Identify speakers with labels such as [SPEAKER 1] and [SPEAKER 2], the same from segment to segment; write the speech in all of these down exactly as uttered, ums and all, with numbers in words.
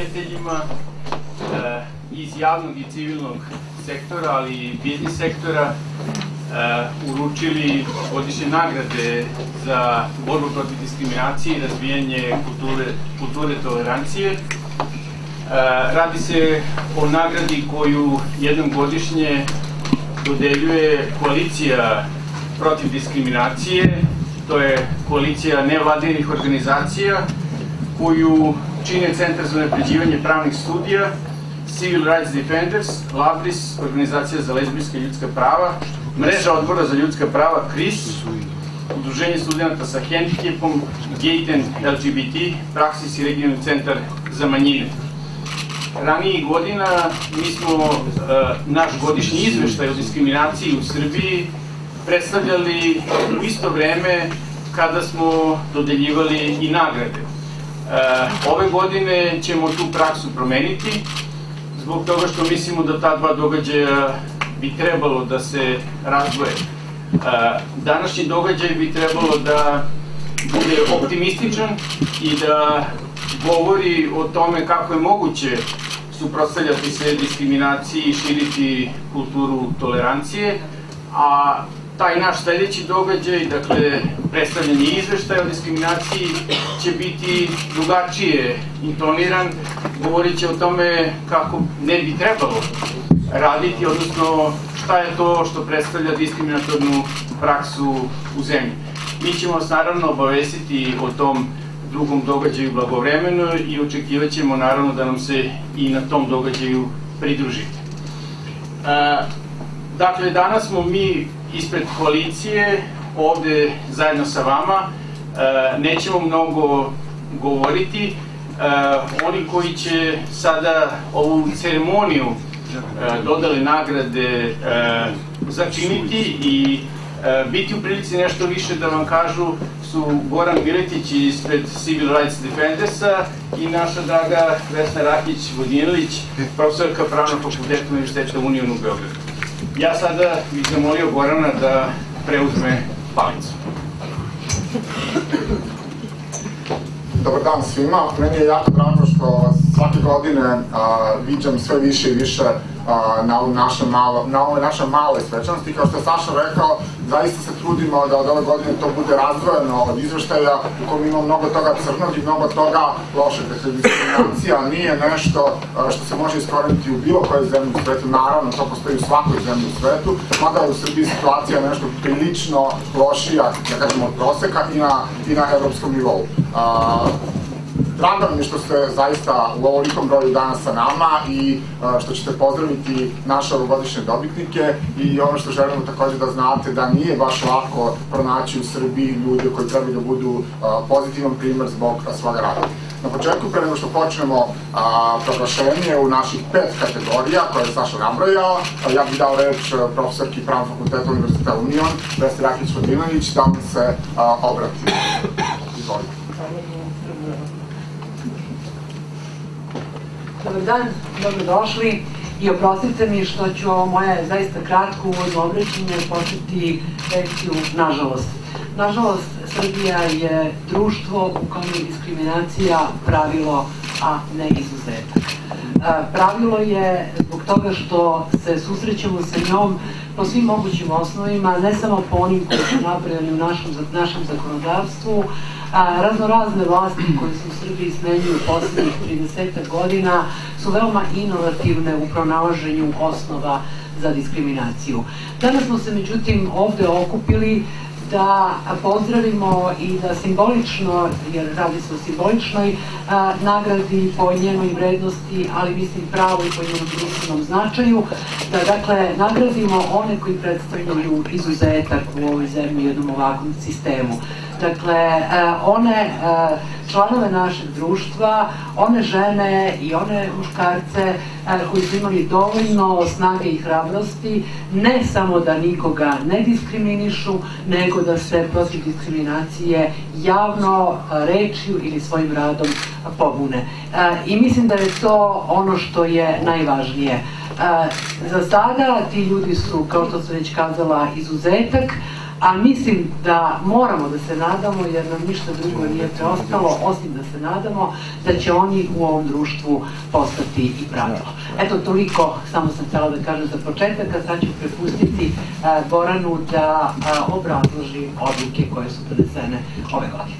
[SPEAKER 1] prijateljima iz javnog i civilnog sektora, ali i biznis sektora uručili godišnje nagrade za borbu protiv diskriminacije i razvijanje kulture tolerancije. Radi se o nagradi koju jednom godišnje dodeljuje koalicija protiv diskriminacije. To je koalicija nevladinih organizacija koju čine Centar za unapređivanje pravnih studija, Civil Rights Defenders, Labris, Organizacija za lezbijska i ljudska prava, Mreža odbora za ljudska prava K R I S, Udruženje studenta sa hendikepom, Gejten L G B T, Praksis i regionalni centar za manjine. Ranijih godina mi smo naš godišnji izveštaj o diskriminaciji u Srbiji predstavljali u isto vreme kada smo dodeljivali i nagrade. Ove godine ćemo tu praksu promeniti zbog toga što mislimo da ta dva događaja bi trebalo da se razdvoje. Današnji događaj bi trebalo da bude optimističan i da govori o tome kako je moguće suprotstavljati se diskriminaciji i širiti kulturu tolerancije, a taj naš sledeći događaj, dakle predstavljanje izveštaja o diskriminaciji, će biti drugačije intoniran, govorit će o tome kako ne bi trebalo raditi, odnosno šta je to što predstavlja diskriminatornu praksu u zemlji. Mi ćemo vas naravno obavestiti o tom drugom događaju blagovremeno i očekivat ćemo naravno da nam se i na tom događaju pridružite. Dakle, danas smo mi ispred koalicije ovde zajedno sa vama. Nećemo mnogo govoriti. Oni koji će sada ovu ceremoniju dodale nagrade začiniti i biti u prilici nešto više da vam kažu su Goran Miletić ispred Civil Rights Defendersa i naša draga Vesna Rakić-Vodinilić, profesorka Pravnog fakulteta Univerziteta Union u Beogradu. Ja sada bih zamolio Gorana da preuzme palicu.
[SPEAKER 2] Dobar dan svima. Meni je jako drago što svake godine viđam sve više i više na ovoj našoj maloj svečanosti. Kao što je Saša rekao, zaista se trudimo da od ove godine to bude razdvojeno od izveštaja u kojem ima mnogo toga crnog i mnogo toga lošeg. Dakle, diskriminacija nije nešto što se može iskoreniti u bilo kojoj zemlji u svetu. Naravno, to postoji u svakoj zemlji u svetu, mada je u Srbiji situacija nešto prilično lošija, da kažemo, od proseka i na evropskom nivou. Drago nam je što ste zaista u ovolikom broju danas sa nama i što ćete pozdraviti naše ovogodišnje dobitnike i ono što želimo takođe da znate da nije baš lako pronaći u Srbiji ljude koji trebaju da budu pozitivan primer zbog svoga rada. Na početku, pre nego što počnemo proglašenje u naših pet kategorija koje je Saša nabrojao, ja bih dao reč profesorki Pravnog fakulteta Univerziteta Union, Vesni Rakić-Vodinilić, da vam se obrati. Izvolite.
[SPEAKER 3] Dobar dan, dobrodošli i oprostite mi što ću ovo moje zaista kratko uvodno obraćanje početi lekciju nažalost. Nažalost, Srbija je društvo u kojem je diskriminacija pravilo, a ne izuzetak. Pravilo je zbog toga što se susrećemo sa njom po svim mogućim osnovima, ne samo po onim koji su napravljeni u našem zakonodavstvu. Raznorazne vlasti koje se u Srbiji smenjuju poslednjih tridesetak godina su veoma inovativne u pronalaženju osnova za diskriminaciju. Danas smo se međutim ovde okupili da pozdravimo i da simbolično, jer radi se o simboličnoj nagradi po njenoj vrednosti, ali mislim pravo i po njenom društvenom značaju, da dakle nagradimo one koji predstavljaju izuzetak u ovoj zemlji u jednom ovakvom sistemu. Dakle, one članove našeg društva, one žene i one muškarce koji su imali dovoljno snage i hrabrosti, ne samo da nikoga ne diskriminišu, nego da se protiv diskriminacije javno rečju ili svojim radom pobune. I mislim da je to ono što je najvažnije. Za sada ti ljudi su, kao što sam već kazala, izuzetak, ali mislim da moramo da se nadamo, jer nam ništa drugo nije preostalo, osim da se nadamo da će oni u ovom društvu postati i pravilo. Eto, toliko samo sam htjela da kažem za početak, a sad ću prepustiti Goranu da obrazloži odluke koje su donesene ove godine.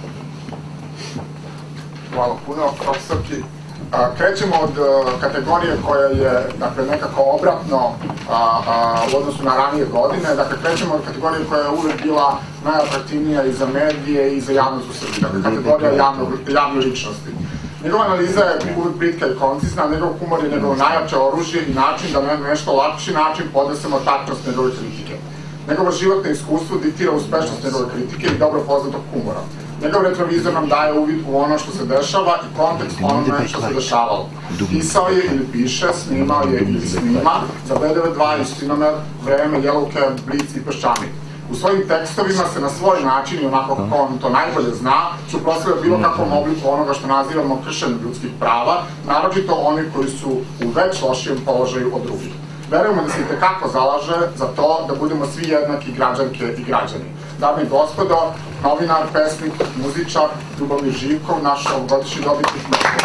[SPEAKER 2] Hvala puno, profesorki. Krećemo od kategorije koja je nekako obratno u odnosu na ranije godine. Dakle, krećemo od kategorije koja je uvek bila najatraktivnija i za medije i za javnost u Srbiji. Dakle, kategorija javne ličnosti. Njegova analiza je uvek britka i koncizna, njegov humor je njegovo najjače oružje i način da na nešto lakši način podnesemo tačnost njegove kritike. Njegovo životno iskustvo diktira uspešnost njegove kritike i dobro poznatog humora. Njegov retrovizor nam daje uvid u ono što se dešava i kontekst onome što se dešavalo. Pisao je ili piše, snimao je ili snima za B D V dva, Istinomer, Vreme, Yellow Cab, Blic i Peščanik. U svojim tekstovima se na svoj način i onako kako on to najbolje zna suprotstavlja bilo kakvom obliku onoga što nazivamo kršenjem ljudskih prava, naročito oni koji su u već lošijem položaju od drugih. Verujemo da se i tekako zalaže za to da budemo svi jednaki građanke i građani. Dame i gospodo, novinar, pesnik, muzičar, Ljubomir Živkov, naš ovogodišnji dobitnik.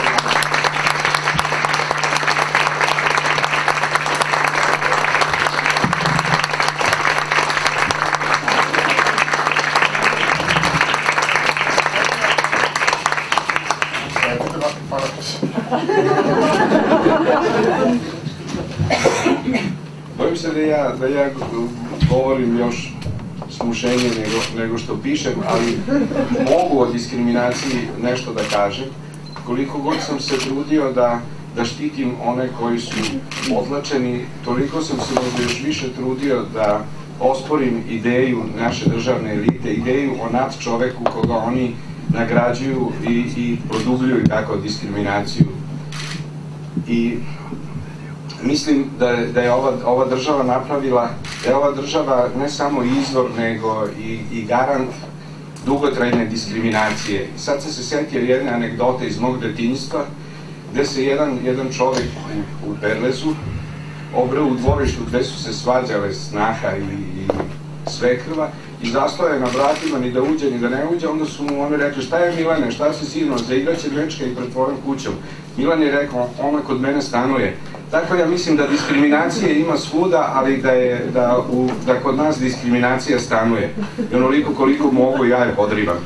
[SPEAKER 4] Bojim se da ja govorim još smušenije nego što pišem, ali mogu o diskriminaciji nešto da kažem. Koliko god sam se trudio da štitim one koji su odlačeni, toliko sam se možda još više trudio da osporim ideju naše državne elite, ideju o nad čoveku koga oni nagrađuju i produbljuju tako diskriminaciju. I mislim da je ova država napravila, da je ova država ne samo izvor, nego i garant dugotrajne diskriminacije. Sad sam se setio jedne anegdote iz mog detinjstva, gde se jedan čovek u Perlezu obreo u dvorištu gde su se svađale snaha i svekrva i zastao je na vratima ni da uđe ni da ne uđe, onda su mu oni rekli: šta je Milane, šta si sino, zaigraće grečka i pred tvojom kućom. Milan je rekao: ona kod mene stanuje. Tako ja mislim da diskriminacije ima svuda, ali da kod nas diskriminacija stanuje. I onoliko koliko mogu ja je podrivam.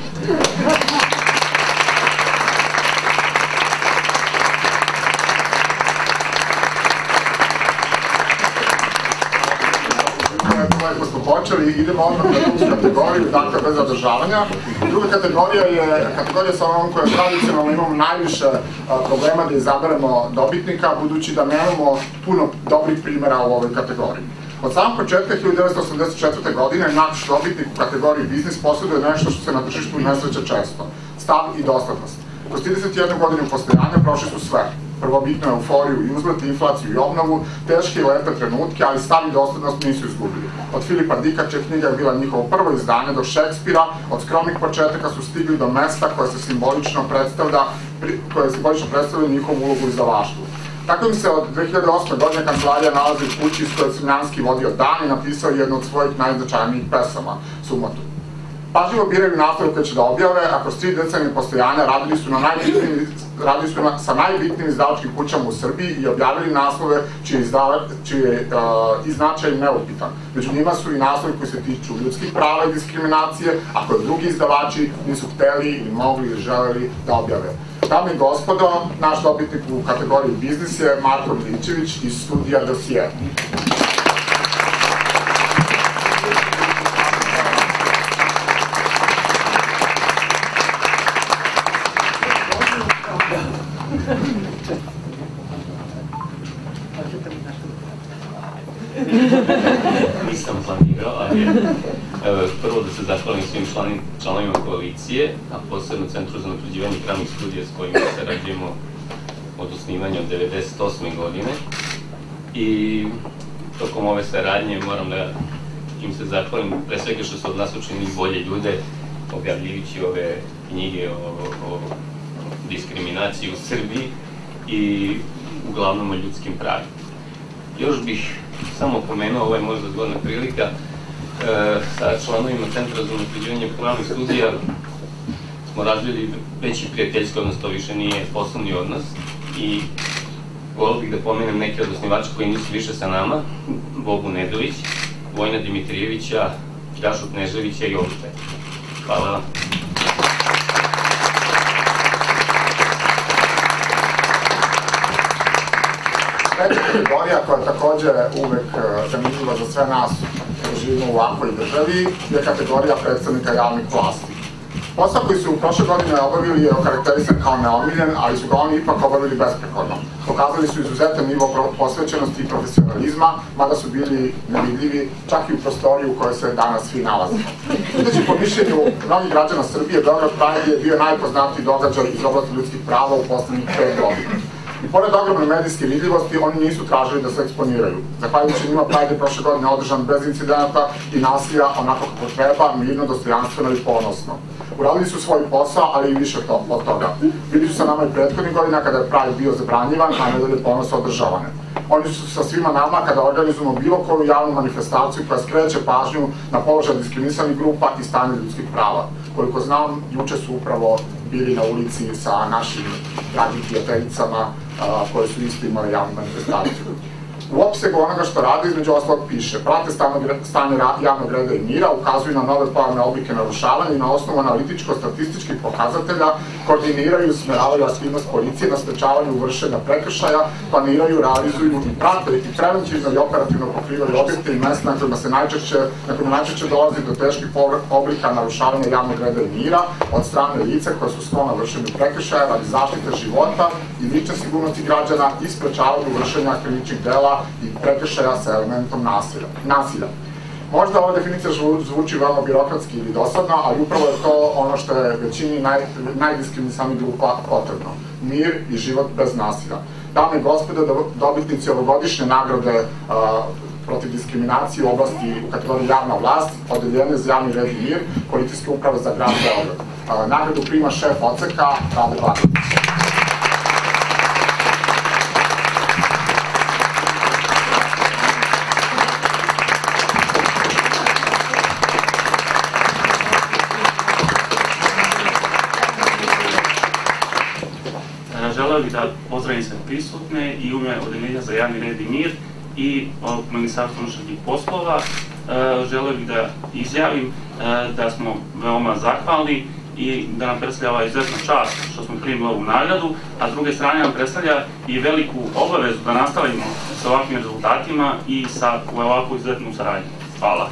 [SPEAKER 2] Lepo smo počeli, idemo odmah na drugu kategoriju, dakle bez zadržavanja. Druga kategorija je kategorija sa onom koja tradicionalno imamo najviše problema da izaberemo dobitnika, budući da nemamo puno dobrih primjera u ovoj kategoriji. Od samog početka hiljadu devetsto osamdeset četvrte. godine naš dobitnik u kategoriji biznis posjeduje nešto što se na tržištu ne sreće često: stav i doslednost. Kroz trideset jednu godinu postojanja prošli su sve. Prvobitnu euforiju i uzlet, inflaciju i obnovu, teške i lepe trenutke, ali stav i doslednost nisu izgubili. Od Filipa Dika, čija knjiga je bila njihovo prvo izdanje, do Šekspira, od skromnih početaka su stigli do mesta koje se simbolično predstavlja, koje simbolično predstavlja njihovu ulogu u izdavaštvu. Tako im se od dve hiljade osme. godine kancelarija nalazi u kući iz koje Crnjanski vodio dan i napisao jednu od svojih najznačajnijih pesama, Sumotu. Pažljivo biraju naslove koje će da objave, a kroz tri decenije postojanja radili su sa najbitnijim izdavačkim kućama u Srbiji i objavili naslove čiji je i značaj neupitan. Među njima su i naslovi koji se tiču ljudskih prava i diskriminacije, a koje drugi izdavači nisu hteli ili mogli ili želeli da objave. Dame i gospodo, naš dobitnik u kategoriji biznis je Marko Milićević iz studija Dosije.
[SPEAKER 5] Nisam planirao, ali prvo da se zahvalim svim članovima koalicije, a posebno Centru za unapređivanje pravnih studija s kojima sarađujemo od osnivanja od devedeset osme. godine. I tokom ove saradnje moram da im se zahvalim, pre svega što su od nas učinili bolje ljude, objavljivići ove knjige o diskriminaciji u Srbiji i uglavnom o ljudskim pravima. Još bih samo pomenuo, ovo je možda zgodna prilika, sa članovima Centra za unapređivanje pravnih studija smo razvili veći prijateljski odnos, to više nije poslovni odnos i volio bih da pomenem neke od osnivača koji nisu više sa nama, Bogu Nedović, Vojna Dimitrijevića, Ljašu Kneževića i Jovu Petra. Hvala vam.
[SPEAKER 2] Treća kategorija koja je takođe uvek zanimljiva za sve nas koji živimo u ovakvoj državi je kategorija predstavnika javnih vlasti. Posao koji su prošle godine obavili je okarakterisan kao neomiljen, ali su ga oni ipak obavili besprekorno. Pokazali su izuzetan nivo posvećenosti i profesionalizma, mada su bili nevidljivi čak i u prostoriji u kojoj se danas svi nalazimo. Sudeći po mišljenju mnogih građana Srbije, Beograd Pride je bio najpoznatiji događaj iz oblasti ljudskih prava u poslednjih pet godina. I pored ogromne medijske vidljivosti, oni nisu tražili da se eksponiraju. Zahvaljujući njima, Pride je prošle godine održan bez incidenata i nasilja, onako kako treba, mirno, dostojanstveno i ponosno. Uradili su svoj posao, ali i više od toga. Bili su sa nama i prethodnih godina kada je Pride bio zabranjivan, a nedelje ponosa održavane. Oni su sa svima nama kada organizujemo bilo koju javnu manifestaciju koja skreće pažnju na položaj diskriminisanih grupa i stanje ljudskih prava. Koliko znam, juče su upravo bili na ulici sa našim dragim prijateljicama koje su isto imali javnu manifestaciju. U opsegu onoga što rade, između ostalog piše, prate stanje javnog reda i mira, ukazuju na nove pojavne oblike narušavanja i na osnovu analitičko-statističkih pokazatelja koordiniraju i usmeravaju aktivnost policije na sprečavanju vršenja prekršaja, planiraju, realizuju i prate i preventivno i operativno pokrivaju objekte i mesta na kojima se najčešće dolazi do teških oblika narušavanja javnog reda i mira od strane lica koja su sklona vršenju prekršaja radi zaštite života i lične sigurnosti građana i sprečavanju vršenja krivičnih dela i prekršaja sa elementom nasilja. Možda ova definicija zvuči veoma birokratski ili dosadno, ali upravo je to ono što je većini najdiskriminisanih grupa potrebno. Mir i život bez nasilja. Dame i gospode, dobitnici ovogodišnje nagrade protiv diskriminacije u oblasti u kategoriji javna vlast, odeljene za javni red i mir, Policijske uprave za grad Beograd. Nagradu prima šef odseka Rade Blagović.
[SPEAKER 6] Želeo bih da pozdravim sve prisutne i u ime Odeljenja za javni red i mir i Ministarstva unutrašnjih poslova. Želeo bih da izjavim da smo veoma zahvalni i da nam predstavlja ova izuzetna čast što smo primili ovu nagradu, a s druge strane nam predstavlja i veliku obavezu da nastavimo sa ovakvim rezultatima i sa ovakvu izuzetnu saradnju. Hvala.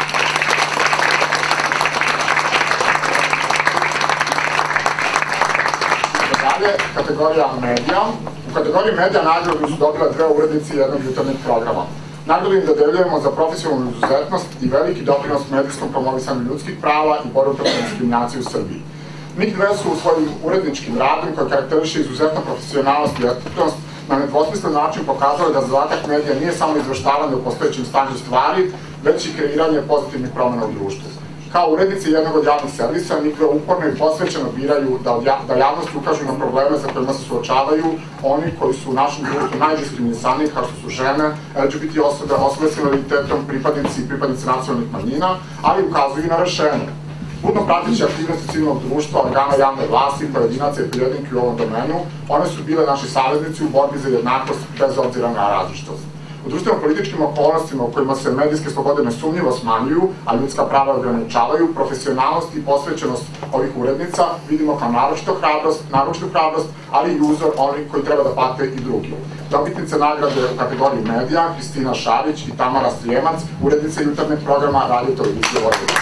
[SPEAKER 2] Kategorija medija. U kategoriji medija nagradu su dobile dve urednice jednog jutarnjeg programa. Nagradu im dodeljujemo za profesionalnu izuzetnost i veliki doprinos medijskom promovisanju ljudskih prava i borbu protiv diskriminacije u Srbiji. Njih dve su u svojim uredničkim radom, koji karakteriše izuzetnu profesionalnost i etiknost, na nedvosmislen način pokazali da zadatak medija nije samo izveštavanje o postojećim stanju stvari, već i kreiranje pozitivnih promena u društvu. Kao urednici jednog od javnih servisa, njih uporno i posvećeno biraju da javnost ukažu na probleme sa kojima se suočavaju oni koji su u našem društvu najdiskriminisaniji, kao što su žene, L G B T osobe, osobe s invaliditetom, pripadnici i pripadnice nacionalnih manjina, ali ukazuju i na rešenje. Budno prateći aktivnosti civilnog društva, organa javne vlasti, pojedinaca i prijedinki u ovom domenu, one su bile naši saveznici u borbi za jednakost bez obzira na različitost. U društveno-političkim okolnostima u kojima se medijske slobode nesumnjivo smanjuju, a ljudska prava ograničavaju, profesionalnost i posvećenost ovih urednica vidimo kao naročitu hrabrost, ali i uzor onih koji treba da pate i drugi. Dobitnice nagrade u kategoriji medija, Kristina Šarić i Tamara Strijemac, urednice jutarnjeg programa Radio televizije Vojvodine.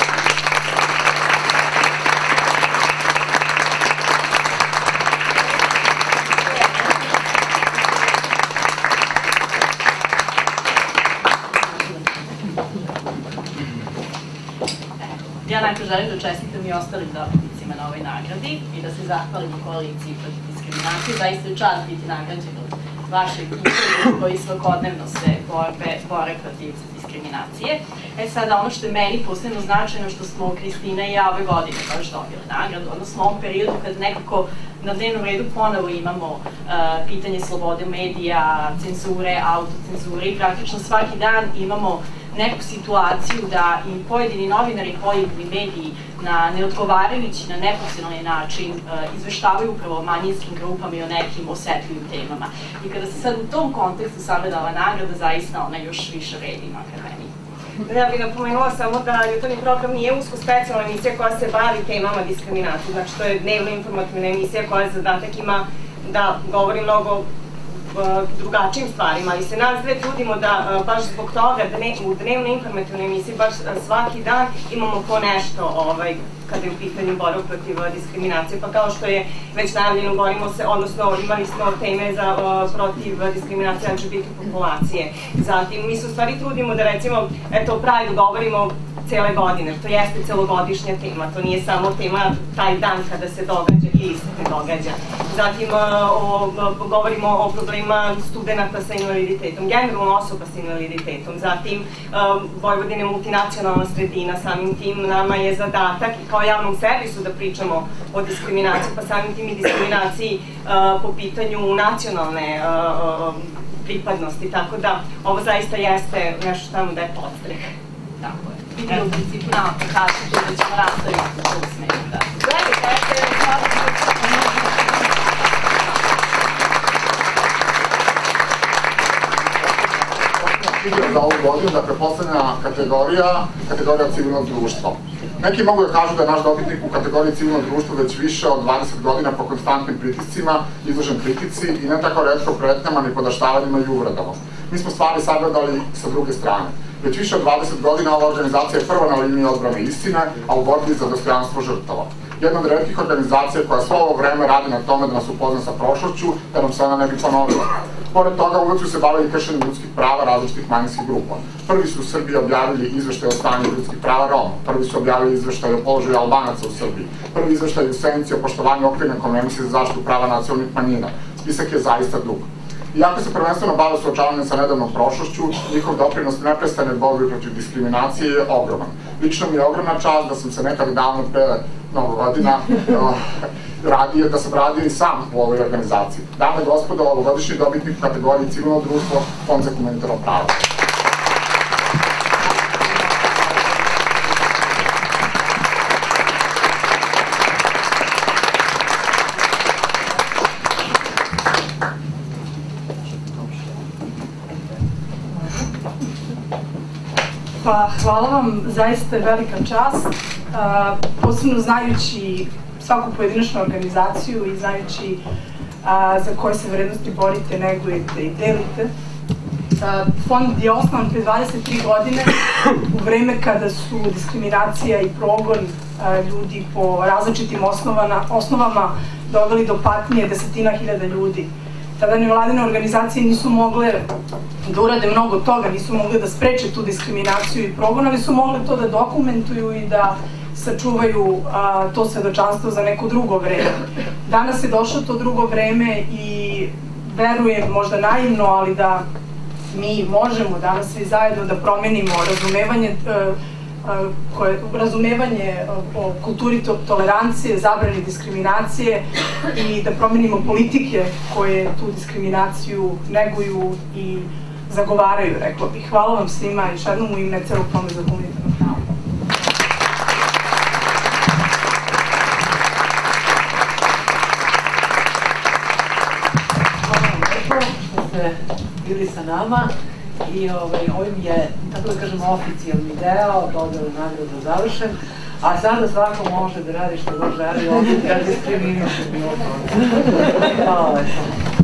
[SPEAKER 7] Ja najprej želim da čestitam i ostalim dobitnicima na ovoj nagradi i da se zahvalim u koaliciji protiv diskriminacije. Zaista je čast biti nagrađen od vaše ekipe koji svakodnevno se bore protiv diskriminacije. E sada, ono što je meni posebno značajno, što smo Kristina i ja ove godine baš dobili nagradu, odnosno u ovom periodu kad nekako na dnevnom redu ponovo imamo pitanje slobode medija, cenzure, autocenzure i praktično svaki dan imamo neku situaciju da im pojedini novinari i pojedini mediji na neodgovarajući, na neprofesionalni način izveštavaju upravo o manjinskim grupama i o nekim osetljivim temama. I kada se sad u tom kontekstu sagleda ova nagrada, zaista ona još više vredi na akademiji.
[SPEAKER 8] Ja bih napomenula samo da jutarnji program nije usko specijalna emisija koja se bavi temama diskriminacije. Znači, to je dnevno informativna emisija koja zadatak ima da govori mnogo drugačijim stvarima, ali se nas dve trudimo da baš zbog toga u dnevno informativnoj emisiji baš svaki dan imamo po nešto kada je u pitanju borba protiv diskriminacije, pa kao što je već najavljeno, borimo se, odnosno imali smo teme protiv diskriminacije L G B T populacije. Zatim, mi se u stvari trudimo da recimo, eto, o Prideu govorimo cele godine, to jeste celogodišnja tema, to nije samo tema taj dan kada se događa ili se ne događa. Zatim, govorimo o problemima studenta sa invaliditetom, generalno osoba sa invaliditetom. Zatim, Vojvodina je multinacionalna sredina, samim tim nama je zadatak i kao javnom servisu da pričamo o diskriminaciji, pa samim tim i diskriminaciji po pitanju nacionalne pripadnosti, tako da ovo zaista jeste nešto tamo da je podstrek.
[SPEAKER 7] Tako je. Vidim u principu na aplikaciju da ćemo nastaviti u tom smeru. Gledajte,
[SPEAKER 2] Vidio za ovu godinu da preposlednja kategorija, kategorija civilnog društva. Neki mogu da kažu da je naš dobitnik u kategoriji civilnog društva već više od dvadeset godina po konstantnim pritiscima, izložen kritici i ne tako retko pretnjama, ni podaštavanjima i uvredama. Mi smo stvari sagledali sa druge strane. Već više od dvadeset godina ova organizacija je prva na liniji odbrane istine, a u borbi za dostojanstvo žrtava. Jedna od retkih organizacija koja svo ovo vreme radi na tome da nas upozna sa prošlošću, da nam se ona ne bi ponovila. Pored toga, uvek su se bavili kršenjem ljudskih prava različitih manjinskih grupa. Prvi su u Srbiji objavili izveštaj o stanju ljudskih prava Roma, prvi su objavili izveštaj o položaju Albanaca u Srbiji, prvi izveštaj u Senci o poštovanju okvirne konvencije za zaštitu prava nacionalnih manjina. Spisak je zaista dug. Iako se prvenstveno bave suočavanjem sa nedavnom prošlošću, njihov doprinos neprestane borbi protiv diskriminacije je ogroman. Lično mi je ogromna čast da sam se nekad davno pre mnogo godina radio, da sam radio i sam u ovoj organizaciji. Dame i gospodo, ovogodišnji dobitnik u kategoriji civilno društvo, Fond za humanitarno pravo.
[SPEAKER 9] Pa, hvala vam, zaista je velika čast, posebno znajući svaku pojedinačnu organizaciju i znajući za koje se vrednosti borite, negujete i delite. Fond je osnovan pre dvadeset tri godine, u vreme kada su diskriminacija i progon ljudi po različitim osnovama doveli do patnje desetina hiljada ljudi. Tada nevladine organizacije nisu mogle da urade mnogo toga, nisu mogle da spreče tu diskriminaciju i progon, ali su mogle to da dokumentuju i da sačuvaju to svedočanstvo za neko drugo vreme. Danas je došlo to drugo vreme i verujem, možda naivno, ali da mi možemo danas svi zajedno da promenimo razumevanje razumevanje o kulturi tolerancije, zabrani diskriminacije i da promenimo politike koje tu diskriminaciju neguju i zagovaraju, rekla bih. Hvala vam svima još jednom u ime celog Fonda za humanitarno pravo.
[SPEAKER 3] Hvala vam lepo što ste bili sa nama. I ovim je, tako da kažemo, oficijalni deo, dodelu nagrada završen, a sada svako može da radi što god želi, ovdje kad diskriminiše bilo to. Hvala lepo.